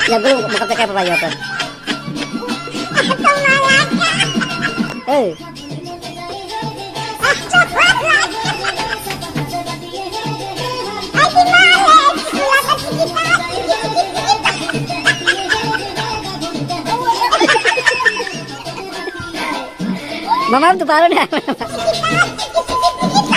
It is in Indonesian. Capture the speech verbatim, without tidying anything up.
Ya belum buka kayak apa ya kan? Eh. Mama tuh parah dah.